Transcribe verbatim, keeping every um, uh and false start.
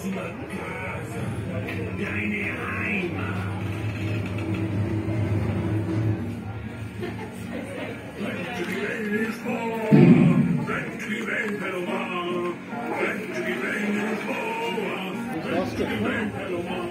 zur Casa, deine Heimat. Prendi bene il fuoco, prendi bene lo mare, prendi bene il fuoco, prendi bene lo mare.